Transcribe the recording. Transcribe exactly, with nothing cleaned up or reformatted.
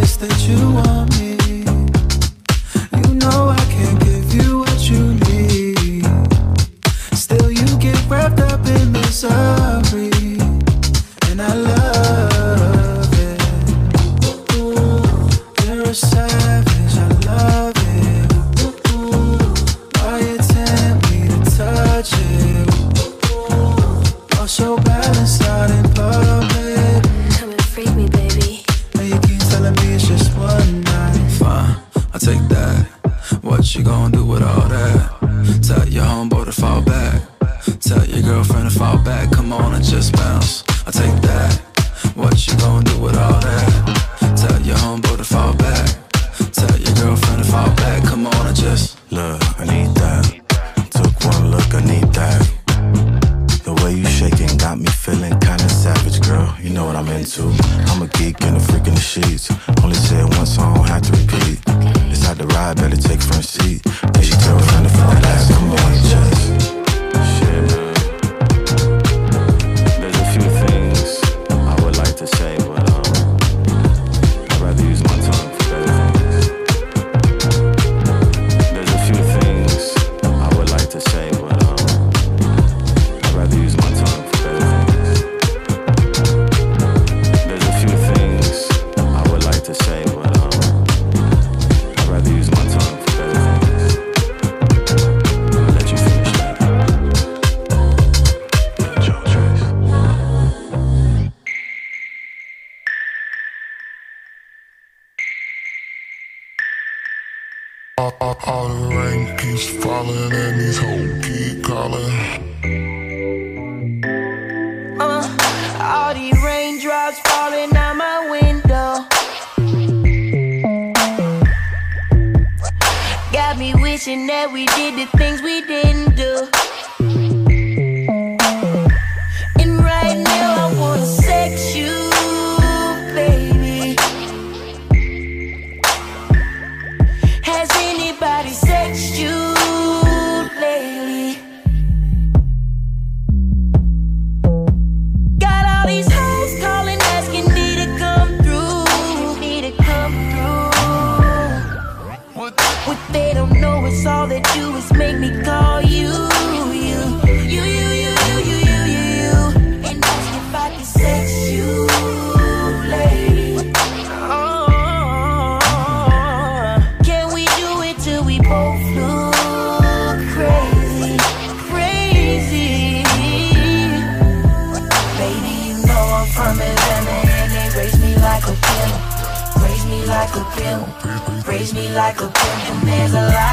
obvious that you want me. You know I can't give you what you need. Still you get wrapped up in misery, and I love it. You're a savage, I love it. Why you tempt me to touch it? You're so balanced out in public. Come and freak me, baby. And you keep telling me it's just one night. Fine, I'll take that. What you gonna do with all that? Tell your homeboy to fall back. Tell your girlfriend to fall back. Come on and just bounce. I'll take that. What you gonna do with all that? Tell your homeboy to fall back. Tell your girlfriend to fall back. Come on and just look, I need that. Took one look, I need that. The way you shaking got me feeling kinda savage, girl. You know what I'm into. I'm a geek and a freak in the sheets. Only say it once, so I don't have to repeat. It's not the ride, better take front seat. Then she tell her friend to fall back. Come on, just shit, man. There's a few things I would like to say, but um, I'd rather use my tongue for better things. There's a few things I would like to say, but um, I'd rather use my tongue for better things. There's a few things I would like to say, but um, I'd rather use my tongue for better things. I'll let you finish that. Yeah, Joe Trace. All, all, all the rain keeps falling and these hoes keep calling. Uh, all these raindrops falling out my window got me wishing that we did the things we didn't do. And right now I wanna sex you, baby. Has anybody sexed you lately? Got all these hoes calling, asking me to come through. Me to come through. What they don't know is all they do is make me call you, you, you, you, you, you, you, you, you, you, and ask if I can sex you, lady. Oh, can we do it till we both look crazy, crazy? Baby, you know I'm from Atlanta and they raise me like a pimp, raise me like a pimp, raise me like a pimp, and there's a lot